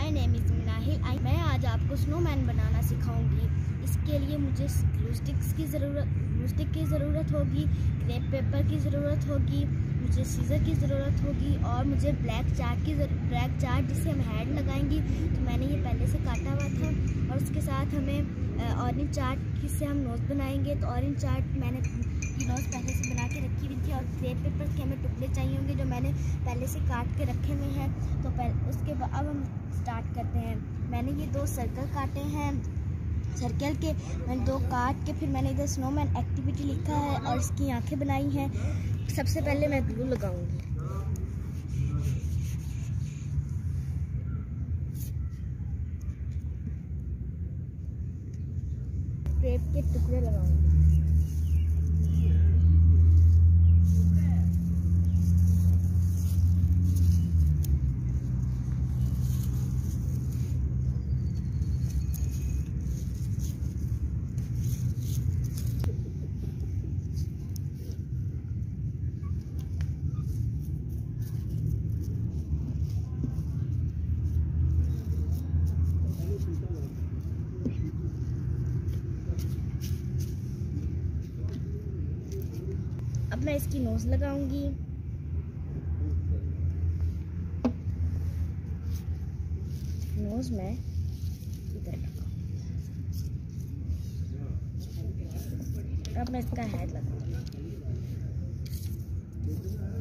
My name is Minahil. मैं आज आपको स्नोमैन बनाना सिखाऊंगी। इसके लिए मुझे ग्लू स्टिक की ज़रूरत होगी, क्रेप पेपर की ज़रूरत होगी, मुझे सीज़र की ज़रूरत होगी और मुझे ब्लैक चार्ट जिसे हम हेड लगाएंगी। तो मैंने ये पहले से काटा हुआ था। और उसके साथ हमें ऑरेंज चार्ट जिससे हम नोज़ बनाएंगे। तो ऑरेंज चार्ट मैंने नोज़ पहले से बना के रखी हुई थी। और क्रेप पेपर के हमें टुकड़े चाहिए होंगे जो मैंने पहले से काट के रखे हुए हैं। तो उसके बाद अब हम स्टार्ट करते हैं। मैंने ये 2 सर्कल काटे हैं, सर्कल के मैंने 2 काट के फिर मैंने इधर स्नोमैन एक्टिविटी लिखा है और इसकी आंखें बनाई हैं। सबसे पहले मैं ग्लू लगाऊंगी। क्रेप के टुकड़े लगाऊंगी। अब मैं इसकी नोज लगाऊंगी। नोज में इधर लगाऊंगी। अब मैं इसका हेड लगाऊंगी।